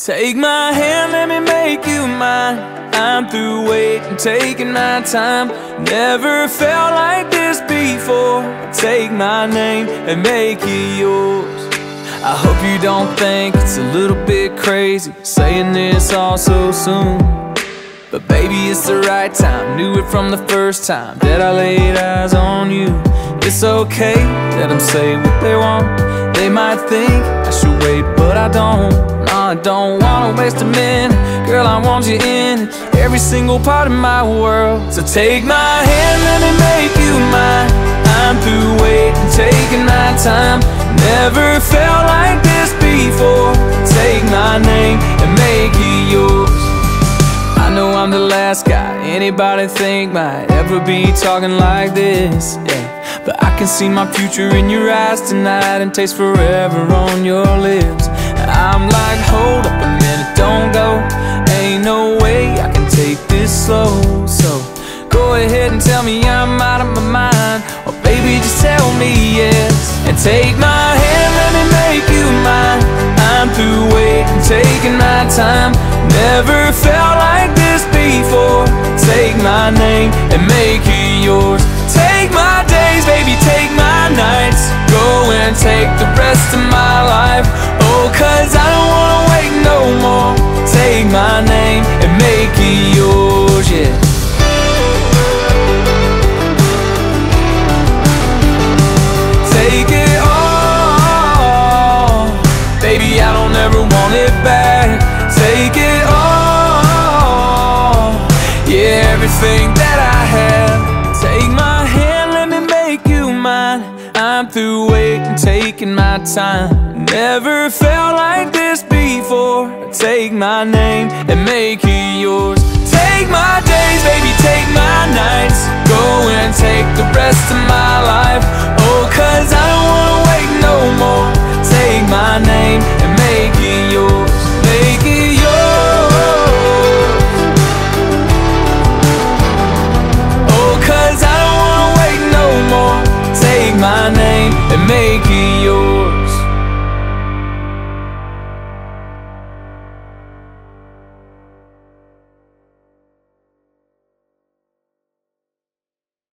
Take my hand, let me make you mine. I'm through waiting, taking my time. Never felt like this before. Take my name and make it yours. I hope you don't think it's a little bit crazy saying this all so soon, but baby, it's the right time. Knew it from the first time that I laid eyes on you. It's okay, let them say what they want. They might think I should wait, but I don't. No, I don't wanna waste a minute. Girl, I want you in every single part of my world. So take my hand, let me make you mine. I'm through waiting, taking my time. Never felt like this before. Take my name and make it yours. I know I'm the last guy anybody think might ever be talking like this, yeah. But I can see my future in your eyes tonight and taste forever on your lips. I'm like, hold up a minute, don't go. Ain't no way I can take this slow. So go ahead and tell me I'm out of my mind, or baby, just tell me yes. And take my hand, let me make you mine. I'm through waiting, taking my time. Never felt like this before. Take my name and make it yours. Take my days, baby, take my nights. Go and take the rest of my life. Oh, 'cause I don't wanna wait no more. Take my name and make it yours, yeah. Take it all, baby, I don't ever want it back. Take it all, yeah, everything that I have. Take my hand, let me make you mine. I'm through waiting, taking my time. Never felt like this before. Take my name and make it yours. Take my days, baby, take my nights. Go and take the rest of my life. Oh, 'cause I